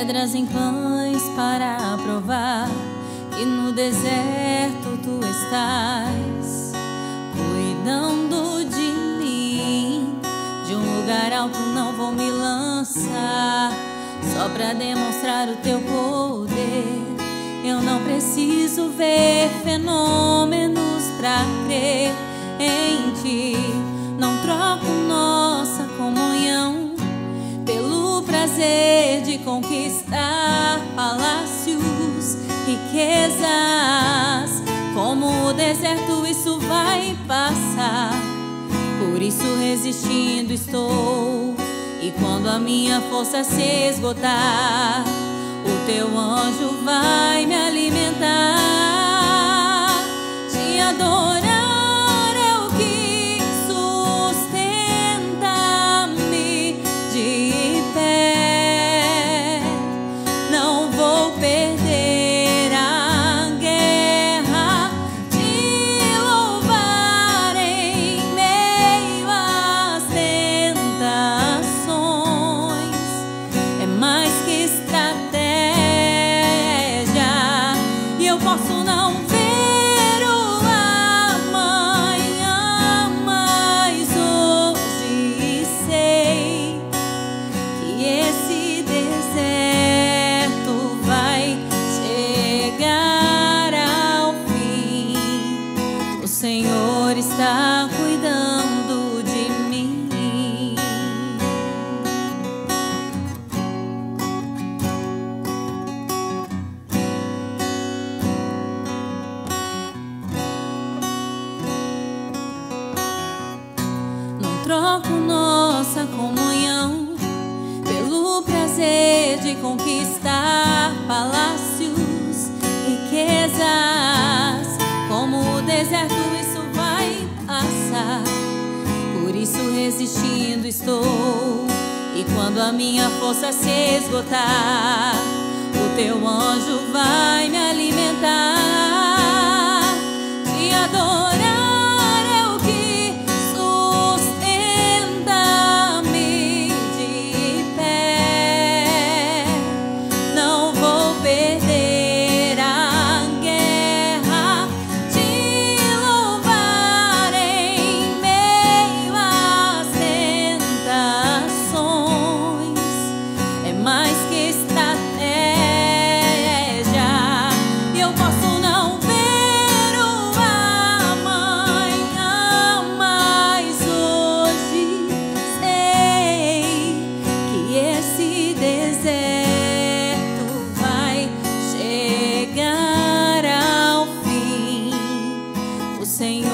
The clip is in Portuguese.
pedras em pães para provar, e no deserto tu estás cuidando de mim. De um lugar alto não vou me lançar, só pra demonstrar o teu poder. Eu não preciso ver fenômenos pra crer em ti. Não troco nossa comunhão pelo prazer de conquistar palácios, riquezas. Como o deserto isso vai passar, por isso resistindo estou. E quando a minha força se esgotar, o teu anjo vai me alimentar. Te adorar é o que sustenta-me de pé. Não vou perder a guerra, te louvar em meio às tentações. É mais que estratégia, e eu posso não ver o amanhã, mas hoje sei que esse deserto vai chegar ao fim. O Senhor está cuidando de mim. Não troco nossa comunhão pelo prazer de conquistar palácios, riquezas. Como o deserto isso vai passar, por isso resistindo estou. E quando a minha força se esgotar, o teu anjo vai me alimentar. Te adorar é o que sustenta-me de pé. Não vou perder a guerra, te louvar em meio às tentações. É mais que estratégia, e eu posso não ver o amanhã, mas hoje sei que esse deserto vai chegar ao fim. O Senhor